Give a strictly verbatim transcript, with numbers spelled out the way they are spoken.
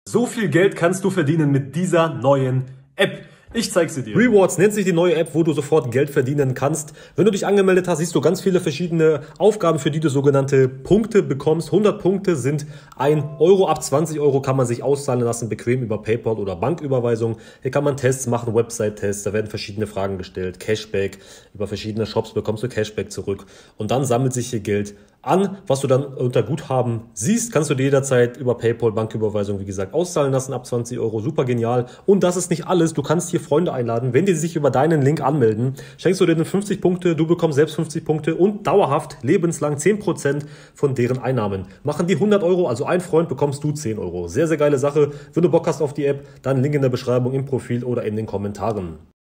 So viel Geld kannst du verdienen mit dieser neuen App. Ich zeig sie dir. Rewards nennt sich die neue App, wo du sofort Geld verdienen kannst. Wenn du dich angemeldet hast, siehst du ganz viele verschiedene Aufgaben, für die du sogenannte Punkte bekommst. hundert Punkte sind ein Euro. Ab zwanzig Euro kann man sich auszahlen lassen, bequem über PayPal oder Banküberweisung. Hier kann man Tests machen, Website-Tests. Da werden verschiedene Fragen gestellt. Cashback. Über verschiedene Shops bekommst du Cashback zurück. Und dann sammelt sich hier Geld an, was du dann unter Guthaben siehst, kannst du dir jederzeit über PayPal, Banküberweisung, wie gesagt, auszahlen lassen ab zwanzig Euro. Super genial. Und das ist nicht alles. Du kannst hier Freunde einladen. Wenn die sich über deinen Link anmelden, schenkst du denen fünfzig Punkte, du bekommst selbst fünfzig Punkte und dauerhaft, lebenslang zehn Prozent von deren Einnahmen. Machen die hundert Euro, also ein Freund, bekommst du zehn Euro. Sehr, sehr geile Sache. Wenn du Bock hast auf die App, dann Link in der Beschreibung, im Profil oder in den Kommentaren.